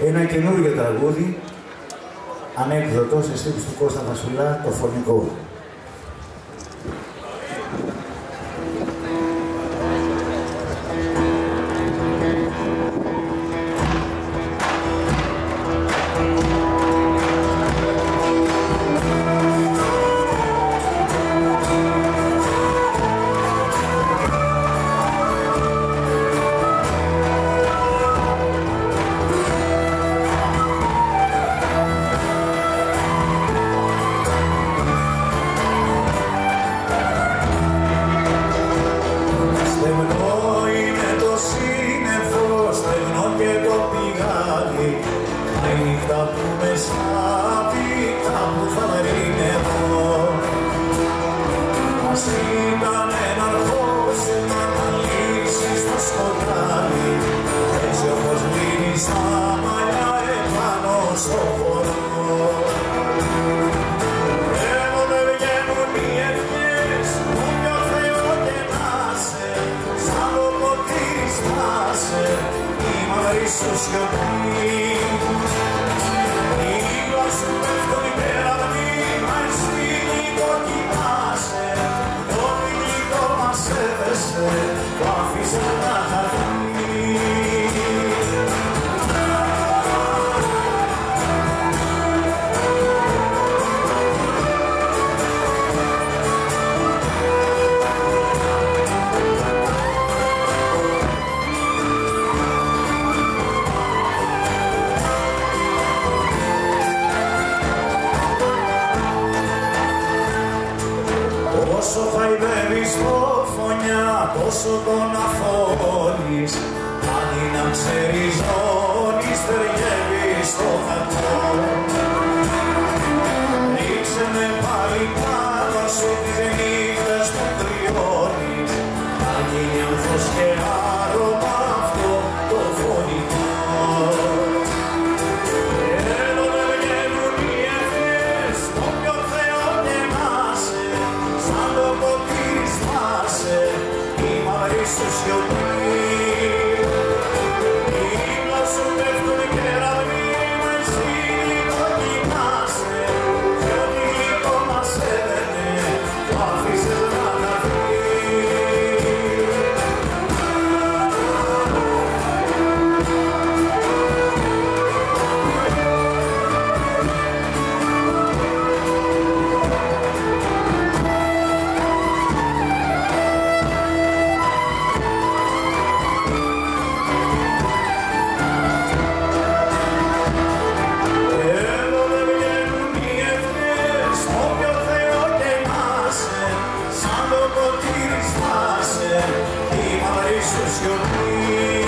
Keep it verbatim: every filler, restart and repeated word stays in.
Ένα καινούργιο τραγούδι, ανέκδοτο σε στίχους του Κώστα Βασουλά, το φωνικό. Όσο χαϊδεύεις το φωνιά, τόσο τον αφώνεις. Αν είναι να ξέρεις νόνεις, ταιριεύεις στο κακό. Ρίξε με πάλι πάνω σου τις νύχτες που κρυώνεις. Να γίνει ανθός και άρωμα αυτό το φωνικό. Εδώ δεν βγαίνουν οι ευχές, όποιο Θεό και να σε. Σαν το ποτήρι σπάσε, η μαύρη σου σιωπή. Δίπλα σου πέφτουν κεραυνοί, μα εσύ λίγο κοιμάσαι. Κι ό,τι λίγο μας έδαινε, το άφησες να χαθεί. Εδώ δεν βγαίνουν οι ευχές, όποιο Θεό και να σε. Σαν το ποτήρι σπάσε, η μαύρη σου σιωπή.